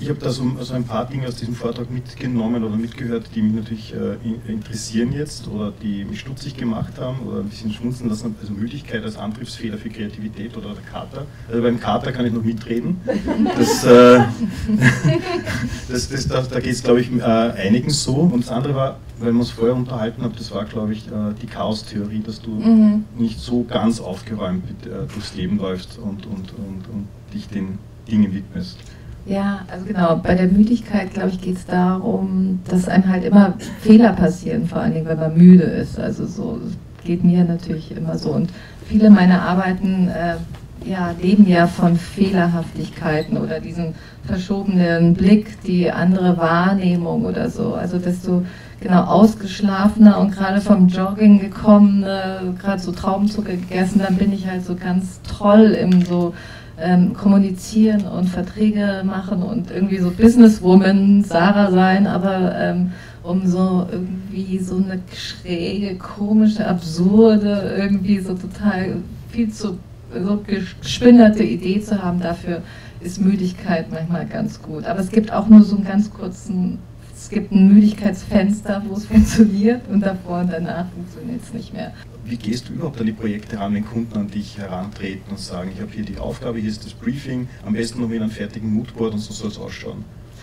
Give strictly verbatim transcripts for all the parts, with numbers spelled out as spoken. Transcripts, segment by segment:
ich habe da so, so ein paar Dinge aus diesem Vortrag mitgenommen oder mitgehört, die mich natürlich äh, interessieren jetzt oder die mich stutzig gemacht haben oder ein bisschen schmunzeln lassen. Also Müdigkeit als Antriebsfehler für Kreativität oder der Kater. Also beim Kater kann ich noch mitreden. Das, äh, das, das, da da geht es, glaube ich, äh, einigen so. Und das andere war, weil wir uns vorher unterhalten haben, das war, glaube ich, äh, die Chaos-Theorie, dass du mhm. nicht so ganz aufgeräumt äh, durchs Leben läufst und, und, und, und dich den Dingen widmest. Ja, also genau, bei der Müdigkeit, glaube ich, geht es darum, dass einem halt immer Fehler passieren, vor allen Dingen, wenn man müde ist. Also so, es geht mir natürlich immer so. Und viele meiner Arbeiten äh, ja, leben ja von Fehlerhaftigkeiten oder diesen verschobenen Blick, die andere Wahrnehmung oder so. Also desto genau ausgeschlafener und gerade vom Jogging gekommen, äh, gerade so Traubenzucker gegessen, dann bin ich halt so ganz toll im so Ähm, kommunizieren und Verträge machen und irgendwie so Businesswoman Sarah sein, aber ähm, um so irgendwie so eine schräge, komische, absurde, irgendwie so total viel zu so gespinnerte Idee zu haben, dafür ist Müdigkeit manchmal ganz gut. Aber es gibt auch nur so einen ganz kurzen, es gibt ein Müdigkeitsfenster, wo es funktioniert und davor und danach funktioniert es nicht mehr. Wie gehst du überhaupt an die Projekte ran, wenn Kunden an dich herantreten und sagen, ich habe hier die Aufgabe, hier ist das Briefing, am besten noch mit einem fertigen Moodboard und so soll es ausschauen?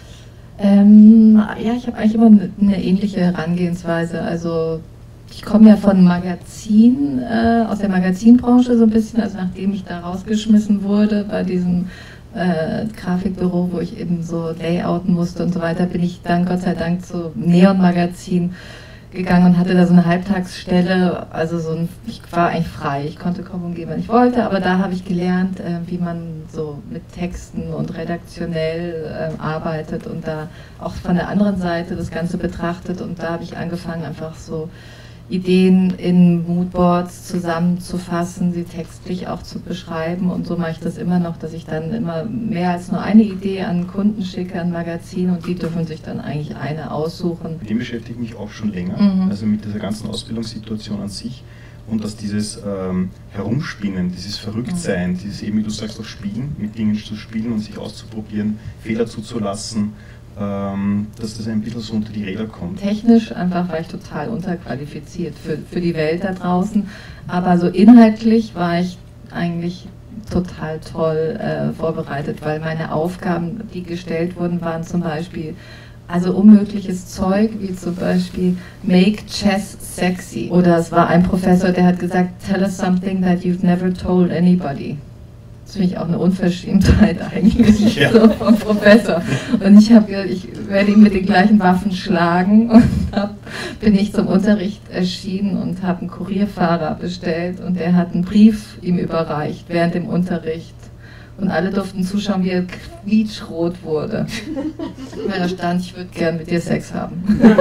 Ähm, ja, ich habe eigentlich immer eine ähnliche Herangehensweise. Also ich komme ja von Magazin, äh, aus der Magazinbranche so ein bisschen, also nachdem ich da rausgeschmissen wurde bei diesem äh, Grafikbüro, wo ich eben so layouten musste und so weiter, bin ich dann Gott sei Dank zu Neon Magazin gegangen und hatte da so eine Halbtagsstelle, also so ein, ich war eigentlich frei, ich konnte kommen und gehen, wenn ich wollte, aber da habe ich gelernt, äh, wie man so mit Texten und redaktionell äh, arbeitet und da auch von der anderen Seite das Ganze betrachtet und da habe ich angefangen, einfach so Ideen in Moodboards zusammenzufassen, sie textlich auch zu beschreiben und so mache ich das immer noch, dass ich dann immer mehr als nur eine Idee an Kunden schicke, an Magazin und die dürfen sich dann eigentlich eine aussuchen. Mit dem beschäftige ich mich auch schon länger, mhm. also mit dieser ganzen Ausbildungssituation an sich und dass dieses ähm, Herumspinnen, dieses Verrücktsein, mhm. dieses eben, wie du sagst, auch Spielen, mit Dingen zu spielen und sich auszuprobieren, Fehler zuzulassen, dass das ein bisschen so unter die Räder kommt. Technisch einfach war ich total unterqualifiziert für, für die Welt da draußen, aber so inhaltlich war ich eigentlich total toll äh, vorbereitet, weil meine Aufgaben, die gestellt wurden, waren zum Beispiel also unmögliches Zeug, wie zum Beispiel Make Chess Sexy. Oder es war ein Professor, der hat gesagt, tell us something that you've never told anybody. Das finde ich auch eine Unverschämtheit eigentlich, ja. So vom Professor. Und ich habe gesagt, ich werde ihn mit den gleichen Waffen schlagen und hab, bin ich zum Unterricht erschienen und habe einen Kurierfahrer bestellt und der hat einen Brief ihm überreicht während dem Unterricht. Und alle durften zuschauen, wie er quietschrot wurde. Weil da stand, ich würde gern mit dir Sex haben.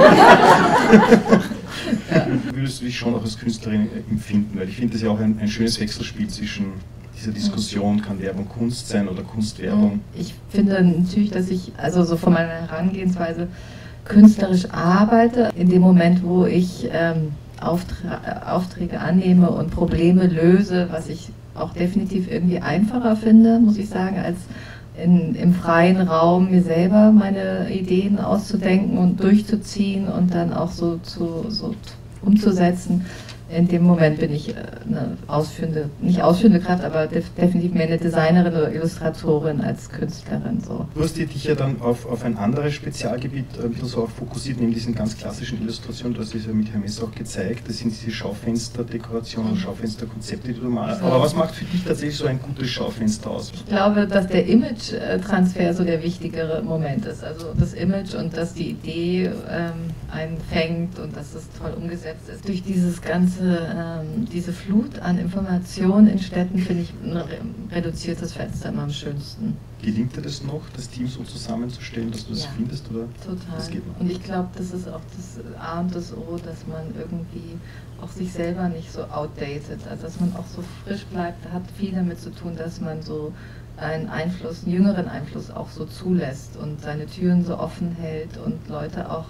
Ja. Würdest du dich schon auch als Künstlerin empfinden? Weil ich finde das ja auch ein, ein schönes Wechselspiel zwischen dieser Diskussion, kann Werbung Kunst sein oder Kunstwerbung? Ich finde natürlich, dass ich, also so von meiner Herangehensweise, künstlerisch arbeite, in dem Moment, wo ich ähm, Auftra- Aufträge annehme und Probleme löse, was ich auch definitiv irgendwie einfacher finde, muss ich sagen, als in, im freien Raum mir selber meine Ideen auszudenken und durchzuziehen und dann auch so, zu, so umzusetzen. In dem Moment bin ich eine ausführende, nicht ausführende Kraft, aber def definitiv mehr eine Designerin oder Illustratorin als Künstlerin. So. Du hast dich ja dann auf, auf ein anderes Spezialgebiet ein bisschen so auch fokussiert, neben diesen ganz klassischen Illustrationen, du hast es ja mit Hermes auch gezeigt, das sind diese Schaufensterdekorationen und Schaufensterkonzepte, die du malst. Aber was macht für dich tatsächlich so ein gutes Schaufenster aus? Ich glaube, dass der Image-Transfer so der wichtigere Moment ist. Also das Image und dass die Idee ähm, einen fängt und dass es toll umgesetzt ist. Durch dieses ganze Ähm, diese Flut an Informationen in Städten finde ich ein reduziertes Fenster immer am schönsten. Gelingt dir das noch, das Team so zusammenzustellen, dass du das ja, findest? Oder? Total. Das geht noch. Und ich glaube, das ist auch das A und das O, dass man irgendwie auch sich selber nicht so outdated, also dass man auch so frisch bleibt, hat viel damit zu tun, dass man so einen Einfluss, einen jüngeren Einfluss auch so zulässt und seine Türen so offen hält und Leute auch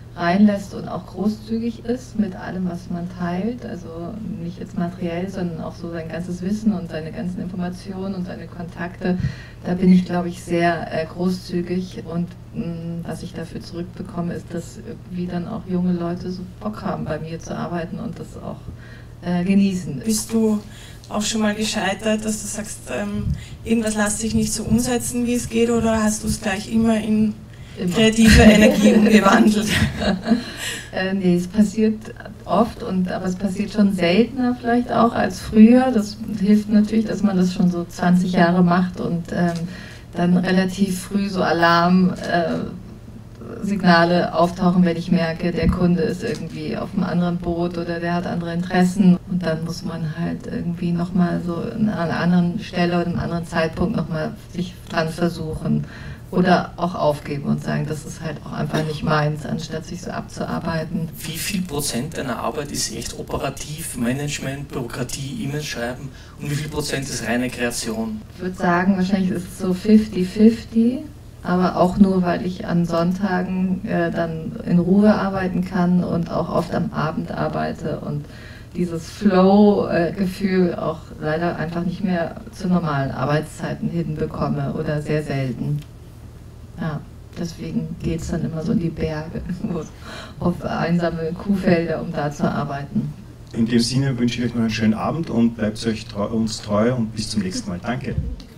reinlässt und auch großzügig ist mit allem, was man teilt, also nicht jetzt materiell, sondern auch so sein ganzes Wissen und seine ganzen Informationen und seine Kontakte, da bin ich, glaube ich, sehr äh, großzügig und mh, was ich dafür zurückbekomme, ist, dass irgendwie dann auch junge Leute so Bock haben, bei mir zu arbeiten und das auch äh, genießen. Bist du auch schon mal gescheitert, dass du sagst, ähm, irgendwas lässt sich nicht so umsetzen, wie es geht, oder hast du es gleich immer in Immer. kreative Energie umgewandelt? äh, nee, es passiert oft, und, aber es passiert schon seltener vielleicht auch als früher. Das hilft natürlich, dass man das schon so zwanzig Jahre macht und ähm, dann relativ früh so Alarmsignale äh, auftauchen, wenn ich merke, der Kunde ist irgendwie auf einem anderen Boot oder der hat andere Interessen. Und dann muss man halt irgendwie nochmal so an einer anderen Stelle oder einem anderen Zeitpunkt nochmal sich dran versuchen. Oder auch aufgeben und sagen, das ist halt auch einfach nicht meins, anstatt sich so abzuarbeiten. Wie viel Prozent deiner Arbeit ist echt operativ, Management, Bürokratie, E-Mails schreiben, und wie viel Prozent ist reine Kreation? Ich würde sagen, wahrscheinlich ist es so fifty fifty, aber auch nur, weil ich an Sonntagen äh, dann in Ruhe arbeiten kann und auch oft am Abend arbeite und dieses Flow-Gefühl auch leider einfach nicht mehr zu normalen Arbeitszeiten hinbekomme oder sehr selten. Ja, deswegen geht es dann immer so in die Berge, auf einsame Kuhfelder, um da zu arbeiten. In dem Sinne wünsche ich euch noch einen schönen Abend und bleibt euch treu, uns treu und bis zum nächsten Mal. Danke.